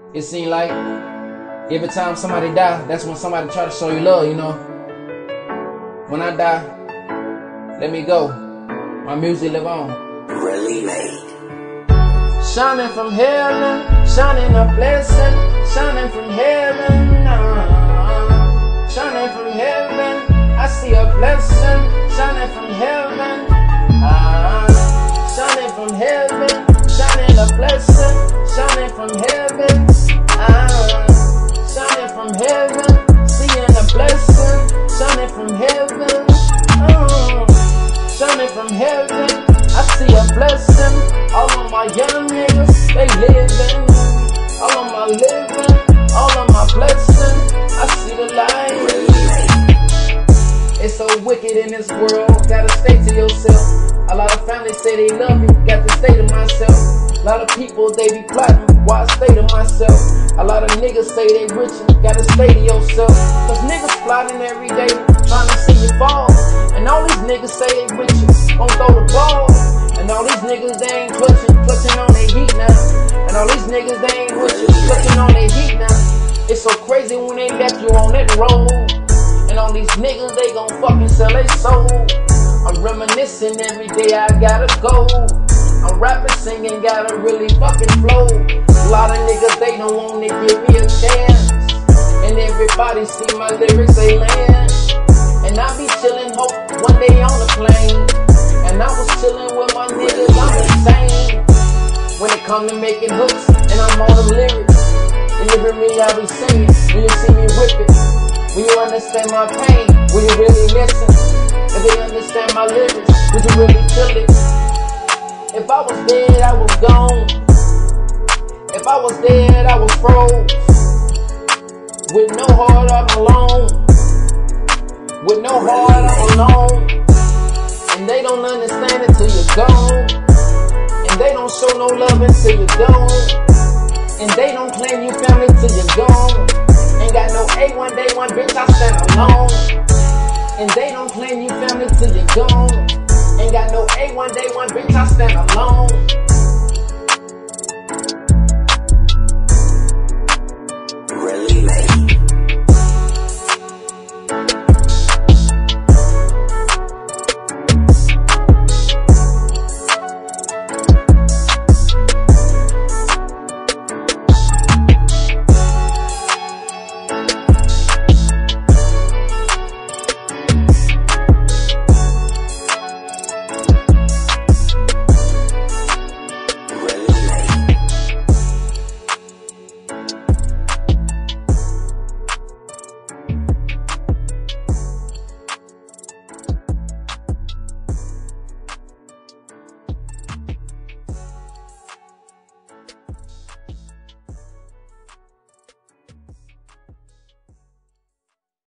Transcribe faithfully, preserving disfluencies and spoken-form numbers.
It seems like every time somebody die, that's when somebody try to show you love, you know. When I die, let me go. My music live on. Really made. Shining from heaven, shining a blessing, shining from heaven, uh, shining from heaven, I see a blessing, shining from heaven, uh, shining from heaven, shining a blessing, shining from heaven, uh, shining from heaven, seeing a blessing, shining from heaven, uh, shining from heaven, I see a blessing. All of my young niggas, they living. All of my living, all of my blessing, I see the light. It's so wicked in this world, gotta stay to yourself. A lot of families say they love me, got to stay to myself. A lot of people, they be plotting, why I stay to myself. A lot of niggas say they rich, gotta stay to yourself. Cause niggas plotting every day, trying to see you fall. And all these niggas say they rich, gon' throw the ball. And all these niggas, they ain't clutching, clutching on their heat now. And all these niggas, they ain't clutching, clutching on their heat now. It's so crazy when they left you on that road. And all these niggas, they gon' fucking sell their soul. I'm reminiscing every day, I gotta go. I'm rapping, singing, gotta really fucking flow. A lot of niggas, they don't wanna give me a chance. And everybody see my lyrics, they land. And I be chillin', hope one day on the plane. And I was chillin' with my niggas, I'm insane. When it come to making hooks, and I'm on them lyrics. When you hear me, I be singing, when you see me whip it. When you understand my pain, when you really listen. If they understand my lyrics, would you really feel it? If I was dead, I was gone. If I was dead, I was froze. With no heart, I'm alone. With no heart, I'm alone. And they don't understand it till you're gone. And they don't show no love until you're gone. And they don't claim you family till you're gone. Ain't got no A one day one, bitch, I stand alone. And they don't claim you family till you're gone. Ain't got no A one day one, bitch, I stand alone.